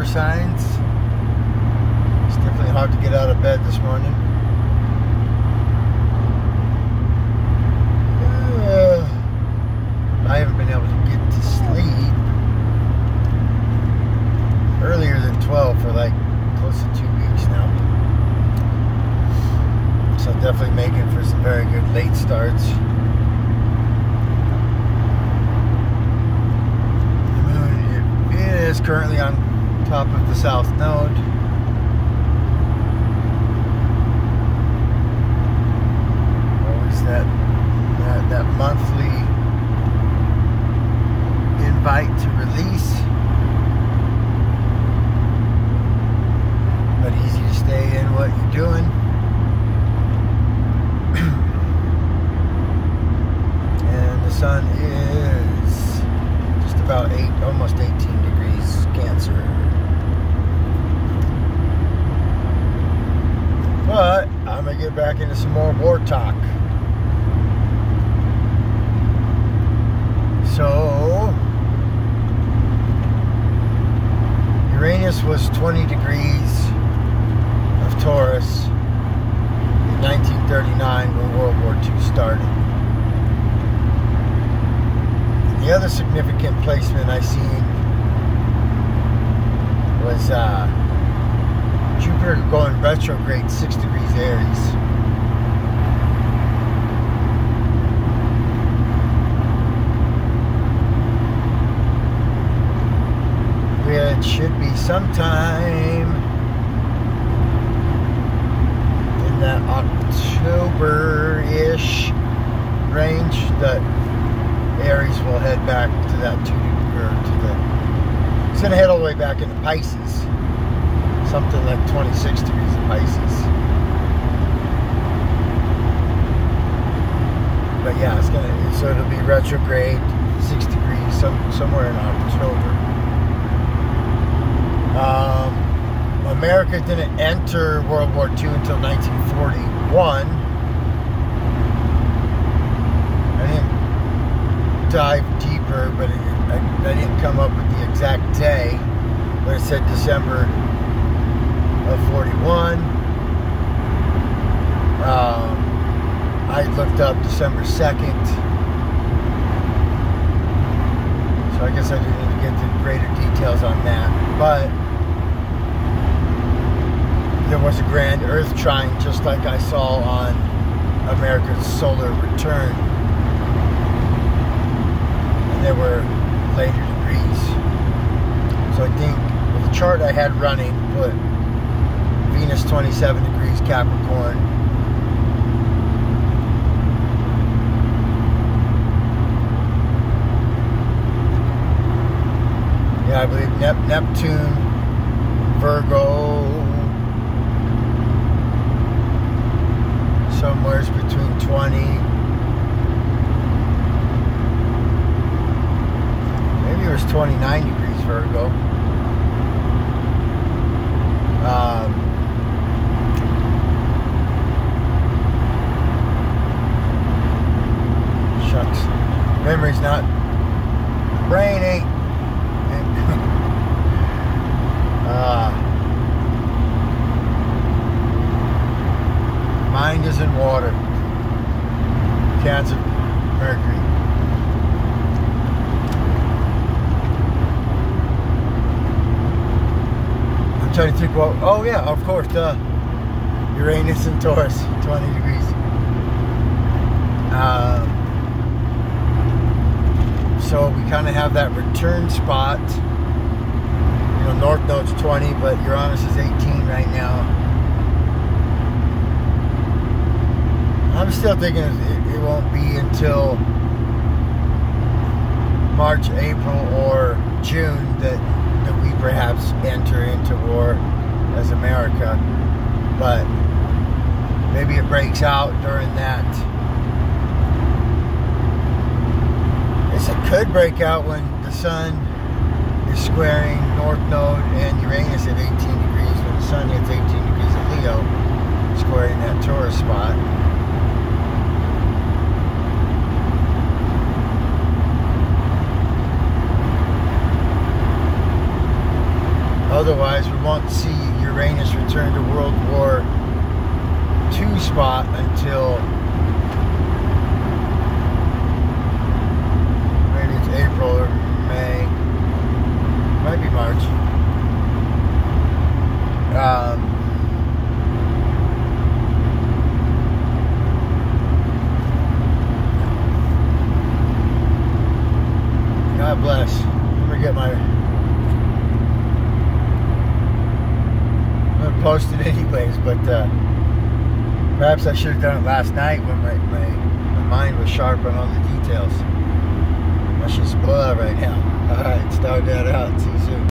signs. It's definitely hard to get out of bed this morning. I haven't been able to get to sleep earlier than 12 for like close to 2 weeks now. So definitely making for some very good late starts. The moon is currently on top of the south node. Always that monthly invite to release, but easy to stay in what you're doing. And the sun is just about almost 18 degrees Cancer. But I'm gonna get back into some more war talk. So Uranus was 20 degrees of Taurus in 1939 when World War II started. And the other significant placement I seen was Jupiter going retrograde 6 degrees Aries. It should be sometime in that October-ish range that Aries will head back to that it's going to head all the way back into Pisces. Something like 26 degrees of Pisces. But yeah, so it'll be retrograde 6 degrees somewhere in October. America didn't enter World War II until 1941. I didn't dive deeper, but I didn't come up with the exact day. But it said December of 41. I looked up December 2nd. So I guess I didn't need to get into greater details on that. But there was a grand Earth trine, just like I saw on America's solar return. And there were later degrees. So I think the chart I had running put Venus 27 degrees Capricorn. Yeah, I believe Neptune, Virgo, somewhere between 20, maybe it was 29 degrees Virgo. Shucks, memory's not, brain ain't. Mind is in water. Cancer, Mercury. I'm trying to think, well, oh yeah, of course, Uranus and Taurus, 20 degrees. So we kind of have that return spot. You know, North Node's 20, but Uranus is 18 right now. I'm still thinking it won't be until March, April, or June that we perhaps enter into war as America. But maybe it breaks out during that. I guess it could break out when the sun is squaring North Node and Uranus at 18 degrees. When the sun hits 18 degrees of Leo, squaring that Taurus spot. Otherwise, we won't see Uranus return to World War II spot until maybe it's April or May. Might be March. God bless. I'm gonna get my. I'm gonna post it anyways, but perhaps I should have done it last night when my mind was sharp on all the details. I should spoil it right now. Alright, start that out. See you soon.